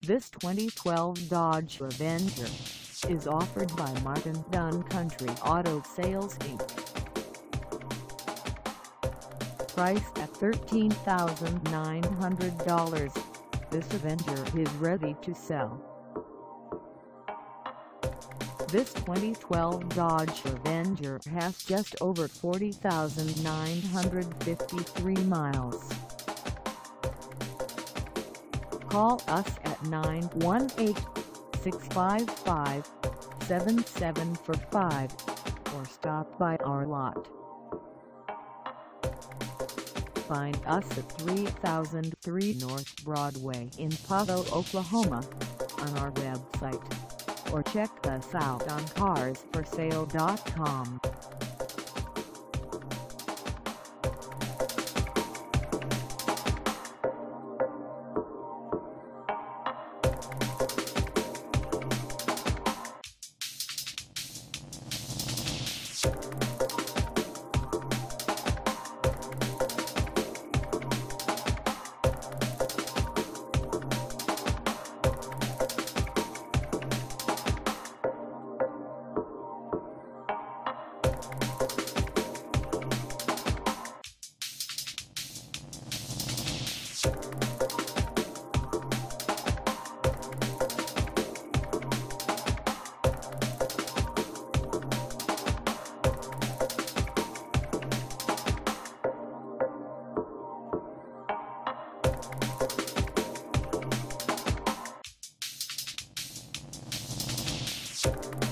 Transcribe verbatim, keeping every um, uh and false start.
This twenty twelve Dodge Avenger is offered by Martin Dunn Country Auto Sales Incorporated. Priced at thirteen thousand nine hundred dollars, this Avenger is ready to sell. This twenty twelve Dodge Avenger has just over forty thousand nine hundred fifty-three miles. Call us at nine one eight, six five five, seven seven four five or stop by our lot. Find us at three thousand three North Broadway in POTEAU, Oklahoma on our website, or check us out on cars for sale dot com. You